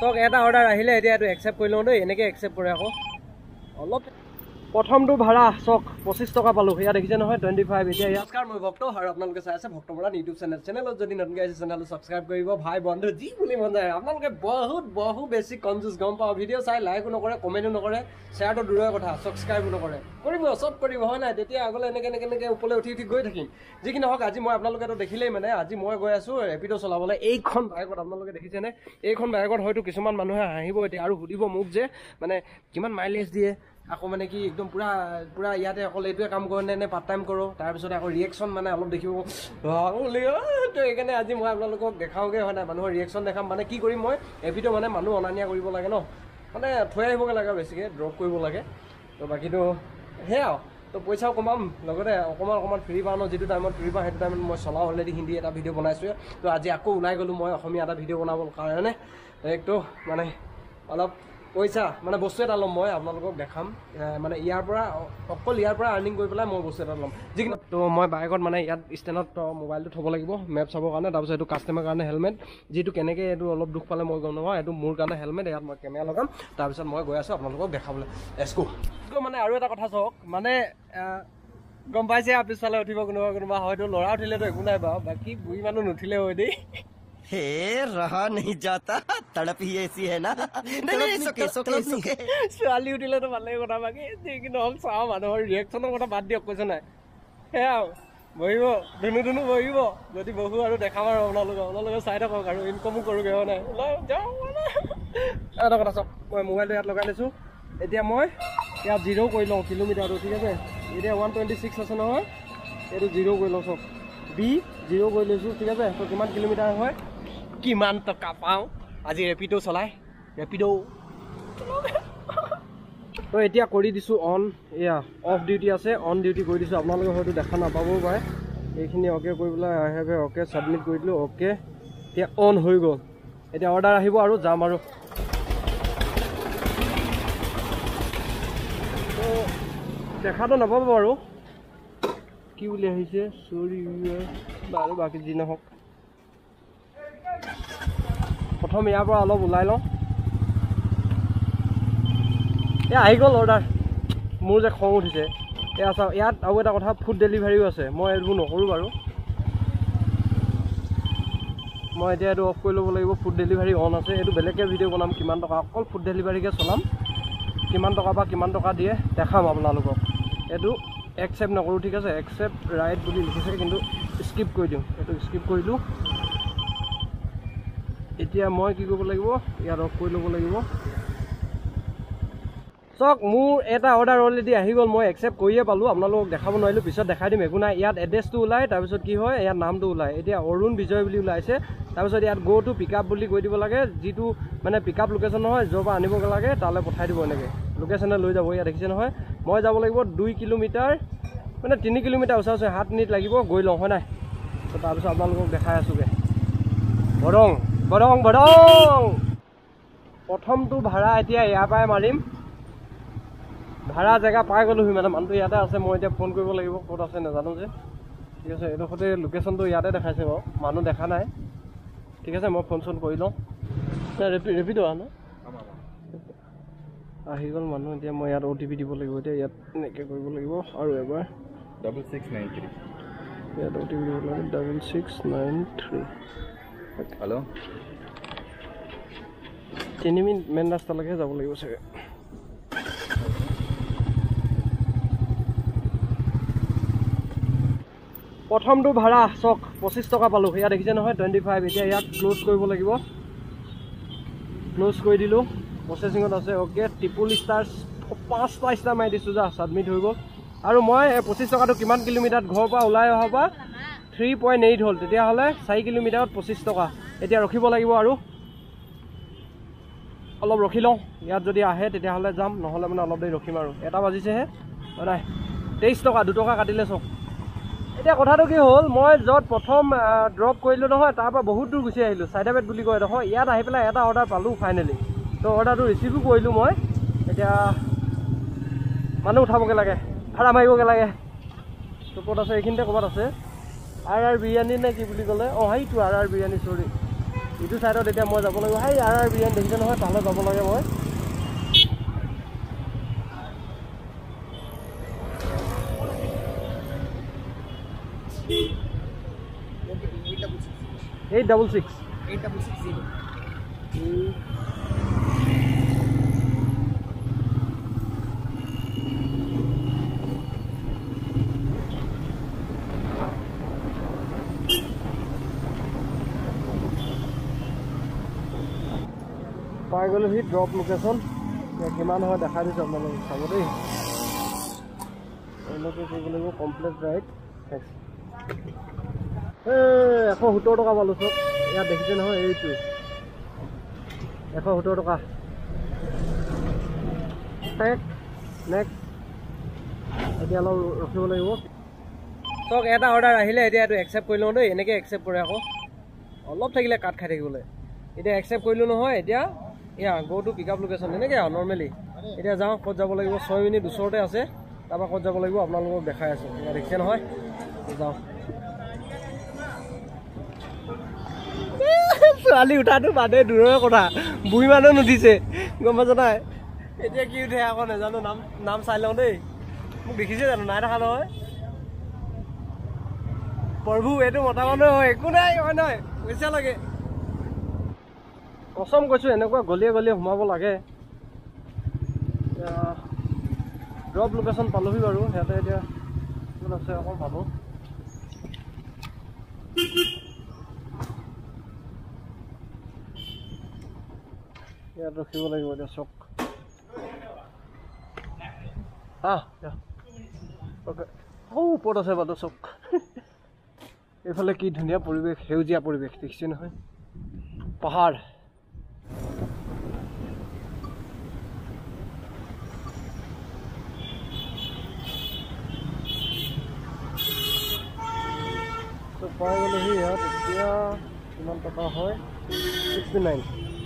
চক এটা অৰ্ডাৰ আহিলে এতিয়া এইটো একচেপ্ট কৰি লওঁ দেই এনেকৈ একচেপ্ট কৰে আকৌ অলপ প্ৰথমটো ভাড়া চক 25 টকা পালোঁ ইয়াত দেখিছে নহয় 25 এতিয়া নমস্কাৰ মই ভক্ত আৰু আপোনালোকে চাই আছে ভক্তমৰান ইউটিউব চেনেলত যদি নতুনকৈ আহিছে চেনেলটো ছাবস্ক্ৰাইব কৰিব ভাই বন্ধু যি বুলি মন যায় আপোনালোকে বহু বেছি কনজুচ গম পাওঁ ভিডিঅ' চাই লাইকো নকৰে কমেণ্টো নকৰে শ্বেয়াৰটো দূৰৰ কথা ছাবস্ক্ৰাইবো নকৰে কৰিব চব কৰিব হয় নাই তেতিয়া আগলৈ এনেকৈ ওপৰলৈ উঠি গৈ থাকিম যি কি নহওক আজি মই আপোনালোকেতো দেখিলেই মানে আজি মই গৈ আছোঁ ৰেপিড' চলাবলৈ এইখন বাইকত আপোনালোকে দেখিছেনে এইখন বাইকত হয়তো কিছুমান মানুহে হাঁহিব এতিয়া আৰু সুধিব মোক যে মানে কিমান মাইলেজ দিয়ে আকৌ মানে কি একদম পুৰা ইয়াতে অকল এইটোৱে কাম কৰে নে পাৰ্ট টাইম কৰোঁ তাৰপিছতে আকৌ ৰিয়েকশ্যন মানে অলপ দেখিব তো সেইকাৰণে আজি মই আপোনালোকক দেখাওঁগৈ হয় নাই মানুহৰ ৰিয়েকশ্যন দেখাম মানে কি কৰিম মই এপিটো মানে মানুহ অনা নিয়া কৰিব লাগে ন মানে থৈ আহিবগৈ লাগে বেছিকৈ ড্ৰপ কৰিব লাগে তো বাকীটো সেয়া তো পইচাও কমাম লগতে অকণমান ফ্ৰী পাওঁ ন যিটো টাইমত ফ্ৰী পাওঁ সেইটো টাইমত মই চলাওঁ অলৰেডি হিন্দী এটা ভিডিঅ' বনাইছোঁৱে তো আজি আকৌ ওলাই গ'লোঁ মই অসমীয়া এটা ভিডিঅ' বনাবৰ কাৰণে একটো মানে অলপ পইচা মানে বস্তু এটা ল'ম মই আপোনালোকক দেখাম মানে ইয়াৰ পৰা আৰ্নিং কৰি পেলাই মই বস্তু এটা ল'ম যিখিনি তো মই বাইকত মানে ইয়াত ষ্টেণ্ডত মোবাইলটো থ'ব লাগিব মেপ চাবৰ কাৰণে তাৰপিছত এইটো কাষ্টমাৰৰ কাৰণে হেলমেট যিটো কেনেকৈ এইটো অলপ দুখ পালে মই গম নাপাওঁ এইটো মোৰ কাৰণে হেলমেট ইয়াত মই কেমেৰা লগাম তাৰপিছত মই গৈ আছোঁ আপোনালোকক দেখাবলৈ এস্কো মানে আৰু এটা কথা চাওক মানে গম পাইছে পিছফালে উঠিব কোনোবা হয়তো ল'ৰা উঠিলেতো একো নাই বাৰু বাকী বুঢ়ী মানুহ নুঠিলে হয় দেই हे रहा नहीं जाता तड़प ही ऐसी है ना ছোৱালী উঠিলেতো ভালেই কথা বাকী যি কি নহওক চাওঁ মানুহৰ ৰিয়েকশ্যনৰ কথা বাদ দিয়ক কৈছে নাই সেয়া বহিব ধুনু বহিব যদি বহো আৰু দেখাম আৰু আপোনালোকে চাই থাকক আৰু ইনকমো কৰোঁগৈ হয় নাই এটা কথা চাওক মই মোবাইলটো ইয়াত লগাই লৈছোঁ এতিয়া মই ইয়াত 0 কৰি লওঁ কিলোমিটাৰটো ঠিক আছে এতিয়া 126 আছে নহয় এইটো 0 কৰি লওঁ চব B0 কৰি লৈছোঁ ঠিক আছে তো কিমান কিলোমিটাৰ হয় কিমান টকা পাওঁ আজি ৰেপিড' চলাই ৰেপিড' তো এতিয়া কৰি দিছোঁ অন এয়া অফ ডিউটি আছে অন ডিউটি কৰি দিছোঁ আপোনালোকে হয়তো দেখা নাপাবও পাৰে এইখিনি অ'কে কৰি পেলাই আই হেভ অ'কে ছাবমিট কৰি দিলোঁ অ'কে এতিয়া অন হৈ গ'ল এতিয়া অৰ্ডাৰ আহিব আৰু যাম আৰু তো দেখাটো নাপাব বাৰু কি বুলি আহিছে চৰি বাৰু বাকী যি নহওক প্ৰথম ইয়াৰ পৰা অলপ ওলাই লওঁ এয়া আহি গ'ল অৰ্ডাৰ মোৰ যে খং উঠিছে এয়া চাওক ইয়াত আৰু এটা কথা ফুড ডেলিভাৰীও আছে মই এইবোৰ নকৰোঁ বাৰু মই এতিয়া এইটো অফ কৰি ল'ব লাগিব ফুড ডেলিভাৰী অন আছে এইটো বেলেগকৈ ভিডিঅ' বনাম কিমান টকা অকল ফুড ডেলিভাৰীকৈ চলাম কিমান টকা বা কিমান টকা দিয়ে দেখাম আপোনালোকক এইটো একচেপ্ট নকৰোঁ ঠিক আছে একচেপ্ট ৰাইট বুলি লিখিছে কিন্তু স্কিপ কৰি দিওঁ এইটো স্কিপ কৰিলোঁ এতিয়া মই কি কৰিব লাগিব ইয়াত অফ কৰি ল'ব লাগিব চাওক মোৰ এটা অৰ্ডাৰ অলৰেডি আহি গ'ল মই একচেপ্ট কৰিয়ে পালোঁ আপোনালোকক দেখাব নোৱাৰিলোঁ পিছত দেখাই দিম একো নাই ইয়াত এড্ৰেছটো ওলায় তাৰপিছত কি হয় ইয়াত নামটো ওলায় এতিয়া অৰুণ বিজয় বুলি ওলাইছে তাৰপিছত ইয়াত গ' টু পিক আপ বুলি কৈ দিব লাগে যিটো মানে পিক আপ লোকেশ্যন নহয় য'ৰ পৰা আনিব লাগে তালৈ পঠাই দিব এনেকৈ লোকেশ্যনে লৈ যাব ইয়াত দেখিছে নহয় মই যাব লাগিব 2 কিলোমিটাৰ মানে 3 কিলোমিটাৰ ওচৰ 7 মিনিট লাগিব গৈ লওঁ হয় নাই তো তাৰপিছত আপোনালোকক দেখাই আছোঁগৈ বৰং প্ৰথমটো ভাড়া এতিয়া ইয়াৰ পৰাই মাৰিম ভাড়া জেগা পাই গ'লোহি মানে মানুহটো ইয়াতে আছে মই এতিয়া ফোন কৰিব লাগিব ক'ত আছে নাজানো যে ঠিক আছে এইডোখৰতে লোকেশ্যনটো ইয়াতে দেখাইছে বাৰু মানুহ দেখা নাই ঠিক আছে মই ফোন চোন কৰি লওঁ ৰেপিড' ন আহি গ'ল মানুহ এতিয়া মই ইয়াত OTP দিব লাগিব এতিয়া ইয়াত এনেকৈ কৰিব লাগিব আৰু এবাৰ 6693 ইয়াত OTP দিব লাগে 6693 हेलो 3 মিনিট মেইন ৰাস্তালৈকে যাব লাগিব চাগে প্ৰথমটো ভাড়া চক 25 টকা পালোঁ ইয়াত দেখিছে নহয় 25 এতিয়া ইয়াত ক্ল'জ কৰিব লাগিব ক্ল'জ কৰি দিলোঁ প্ৰচেচিঙত আছে অ'কে ট্ৰিপল ষ্টাৰ 5টা ষ্টাৰ মাৰি দিছোঁ যা ছাবমিট হৈ গ'ল আৰু মই 25 টকাটো কিমান কিলোমিটাৰত ঘৰৰ পৰা ওলাই অহাৰ পৰা 3.8 হ'ল তেতিয়াহ'লে 4 কিলোমিটাৰত 25 টকা এতিয়া ৰখিব লাগিব আৰু অলপ ৰখি লওঁ ইয়াত যদি আহে তেতিয়াহ'লে যাম নহ'লে মানে অলপ দেৰি ৰখিম আৰু 1টা বাজিছেহে নাই 23 টকা 2 টকা কাটিলে চক এতিয়া কথাটো কি হ'ল মই য'ত প্ৰথম ড্ৰপ কৰিলোঁ নহয় তাৰ পৰা বহুত দূৰ গুচি আহিলোঁ চাইডাবেট বুলি কয় নহয় ইয়াত আহি পেলাই এটা অৰ্ডাৰ পালোঁ ফাইনেলি তো অৰ্ডাৰটো ৰিচিভো কৰিলোঁ মই এতিয়া মানুহ উঠাবগৈ লাগে ভাড়া মাৰিবগৈ লাগে তো ক'ত আছে এইখিনিতে ক'ৰবাত আছে RR বিৰিয়ানী নে কি বুলি ক'লে অঁ সেইটো RR বিৰিয়ানী চৰি ইটো সাইডত এতিয়া মই যাব লাগিব হাই আৰ বিএন দেখিছে নহয় তালে যাব লাগে মই Eight double six. পাই গ'লো হি ড্ৰপ লোকেশ্যন কিমান হয় দেখা দিছোঁ আপোনালোকে চাব দেই এনেকৈ কৰিব লাগিব কমপ্লিট ৰাইট 170 টকা পালোঁ চব ইয়াত দেখিছে নহয় এইটো 170 টকা নেক্সট এতিয়া অলপ ৰখিব লাগিব চক এটা অৰ্ডাৰ আহিলে এতিয়া এইটো একচেপ্ট কৰি লওঁ দেই এনেকৈ একচেপ্ট কৰে আকৌ অলপ থাকিলে কাট খাই থাকিবলৈ এতিয়া একচেপ্ট কৰিলোঁ নহয় এতিয়া এয়া go to pick up location এনেকৈ আৰু নৰ্মেলি এতিয়া যাওঁ ক'ত যাব লাগিব 6 মিনিট ওচৰতে আছে তাৰপৰা ক'ত যাব লাগিব আপোনালোকক দেখাই আছোঁ এতিয়া দেখিছে নহয় যাওঁ ছোৱালী উঠাটো বাদে দূৰৰে কথা বুঢ়ী মানুহ নুঠিছে গম পাইছ নাই এতিয়া কি উঠে আকৌ নাজানো নাম চাই লওঁ দেই মোক দেখিছে জানো নাই দেখা নহয় প্ৰভু এইটো মতা মানুহ হয় একো নাই হয় নহয় পইচা লাগে কচম কৈছোঁ এনেকুৱা গলিয়ে গলিয়ে সোমাব লাগে ড্ৰপ লোকেশ্যন পালোহি বাৰু সিহঁতে এতিয়া ক'ত আছে আকৌ পালোঁ ইয়াত ৰখিব লাগিব এতিয়া চক অ'কে ওপৰত আছে বাৰু চক এইফালে কি ধুনীয়া পৰিৱেশ সেউজীয়া পৰিৱেশ দেখিছে নহয় পাহাৰ পাই গ'লোহি ইয়াত এতিয়া কিমান টকা হয় 69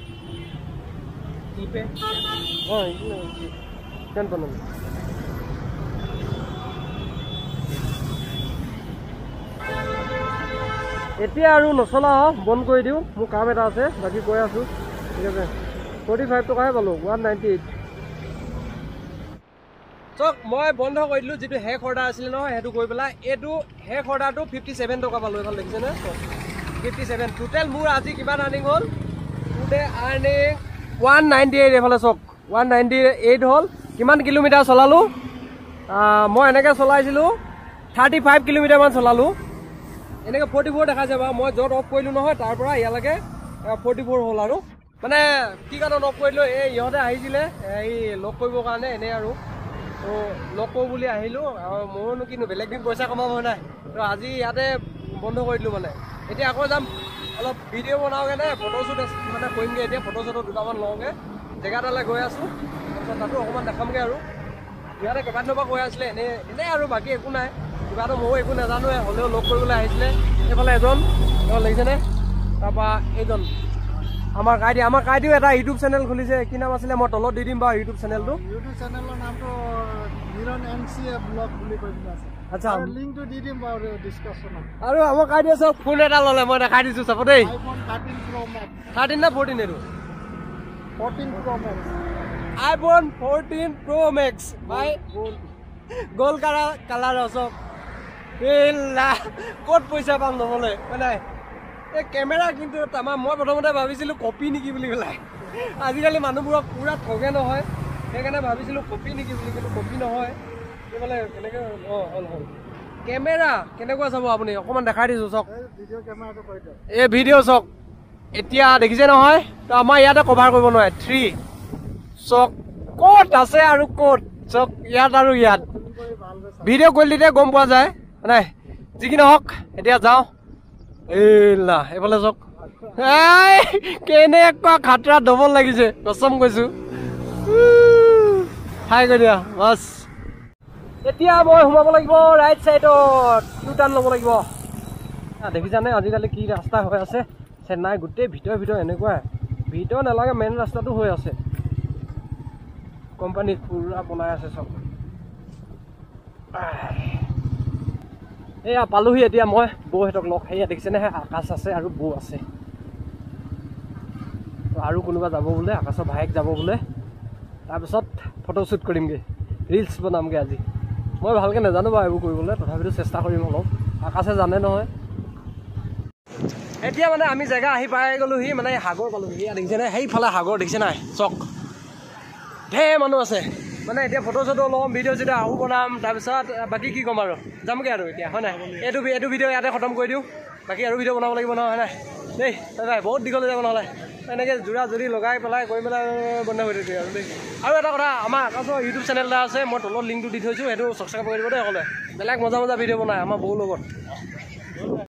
এতিয়া আৰু নচলা বন্ধ কৰি দিওঁ মোৰ কাম এটা আছে বাকী কৈ আছোঁ ঠিক আছে 45 টকাহে পালোঁ 198 চক মই বন্ধ কৰি দিলোঁ যিটো শেষ অৰ্ডাৰ আছিলে নহয় সেইটো কৰি পেলাই এইটো শেষ অৰ্ডাৰটো 57 টকা পালোঁ এইফালে দেখিছেনে 57 টোটেল মোৰ আজি কিমান আৰ্নিং হ'ল টুডে আৰ্নিং 198 এইফালে চক 198 হ'ল কিমান কিলোমিটাৰ চলালোঁ মই এনেকৈ চলাইছিলোঁ 35 কিলোমিটাৰমান চলালোঁ এনেকৈ 44 দেখাইছে বাৰু মই য'ত অফ কৰিলোঁ নহয় তাৰ পৰা ইয়ালৈকে 44 হ'ল আৰু মানে কি কাৰণত অফ কৰিলোঁ এই ইহঁতে আহিছিলে এই লগ কৰিবৰ কাৰণে এনেই আৰু তো লগ কৰোঁ বুলি আহিলোঁ আৰু মোৰনো কিনো বেলেগ দিন পইচা কমাব নাই তো আজি ইয়াতে বন্ধ কৰি দিলোঁ মানে এতিয়া আকৌ যাম অলপ ভিডিঅ' বনাওঁগৈ নে ফটোশ্বুট মানে কৰিমগৈ এতিয়া ফটোশ্বুটত দুটামান লওঁগৈ জেগা এটালৈ গৈ আছোঁ তাৰপিছত তাতো অকণমান দেখামগৈ আৰু ইয়াতে কেইবাদিনৰ পৰা কৈ আছিলে এনেই আৰু বাকী একো নাই কিবা এটা ময়ো একো নাজানোৱে হ'লেও লগ কৰিবলৈ আহিছিলে এইফালে এজন তেওঁ লাগিছেনে তাৰপৰা এইজন আমাৰ কাইদিও এটা ইউটিউব চেনেল খুলিছে কি নাম আছিলে মই তলত দি দিম বাৰু ইউটিউব চেনেলটো ইউটিউব চেনেলৰ নামটো মিৰন এমচিএ ব্লগ বুলি কৈ দিছে আচ্ছা লিংকটো দি দিম বাৰু ডিসকাশনত আৰু আমাৰ কাইদিও চব ফোন এটা ল'লে মই দেখাই দিছোঁ চাব দেই আইফোন 13 Pro Max 13 না 14 এইটো 14 Pro Max iPhone 14 Pro Max ভাই গোল কালাৰ চব ক'ত পইচা পাম ল'বলৈ মানে এই কেমেৰা কিন্তু আমাৰ মই প্ৰথমতে ভাবিছিলোঁ কপি নেকি বুলি পেলাই আজিকালি মানুহবোৰক পুৰা ঠগে নহয় সেইকাৰণে ভাবিছিলোঁ কপি নেকি বুলি কিন্তু কপি নহয় এইফালে কেনেকৈ হ'ল কেমেৰা কেনেকুৱা চাব আপুনি অকণমান দেখাই দিছোঁ চাওক ভিডিঅ' কেমেৰাটো কৈ দিয়ক এই ভিডিঅ' চাওক এতিয়া দেখিছে নহয় তো আমাৰ ইয়াতে কভাৰ কৰিব নোৱাৰে 3 চাওক ক'ত আছে আৰু ক'ত চাওক ইয়াত আৰু ইয়াত ভিডিঅ' কৰি দিলে গম পোৱা যায় নাই যি কি নহওক এতিয়া যাওঁ এইলা এইফালে চাওক কেনেকুৱা খাতৰা ডবল লাগিছে কচম কৈছোঁ হাই কৰি দিয়া বাছ এতিয়া মই সোমাব লাগিব ৰাইট চাইডত ইউ টাৰ্ণ ল'ব লাগিব দেখিছানে আজিকালি কি ৰাস্তা হৈ আছে চেন্নাই গোটেই ভিতৰে এনেকুৱা ভিতৰ নালাগে মেইন ৰাস্তাটো হৈ আছে কোম্পানী পুৰা বনাই আছে চব এয়া পালোহি এতিয়া মই বৌহঁতক লগ সেয়া দেখিছেনে আকাশ আছে আৰু বৌ আছে আৰু কোনোবা যাব বোলে আকাশৰ ভায়েক যাব বোলে তাৰপিছত ফটোশ্বুট কৰিমগৈ ৰিলছ বনামগৈ আজি মই ভালকৈ নাজানো বাৰু এইবোৰ কৰিবলৈ তথাপিতো চেষ্টা কৰিম অলপ আকাশে জানে নহয় এতিয়া মানে আমি জেগা আহি পাই গ'লোহি মানে সাগৰ পালোহি ইয়াত দেখিছেনে সেইফালে সাগৰ দেখিছে নাই চক ঢেৰ মানুহ আছে মানে এতিয়া ফটো চটো ল'ম ভিডিঅ' চিডিঅ' আহো বনাম তাৰপিছত বাকী কি ক'ম আৰু যামগৈ আৰু এতিয়া হয় নাই এইটো ভিডিঅ' ইয়াতে খতম কৰি দিওঁ বাকী আৰু ভিডিঅ' বনাব লাগিব নহয় হয় নাই দেই ভাই বহুত দীঘলৈ যাব নহ'লে এনেকৈ যোৰা জুৰি লগাই পেলাই কৰি পেলাই বন্ধ হৈ থাকে আৰু দেই আৰু এটা কথা আমাৰ আকাশৰ ইউটিউব চেনেল এটা আছে মই তলত লিংকটো দি থৈছোঁ সেইটো ছাবস্ক্ৰাইব কৰি দিব দেই সকলোৱে বেলেগ মজা ভিডিঅ' বনাই আমাৰ বৌৰ লগত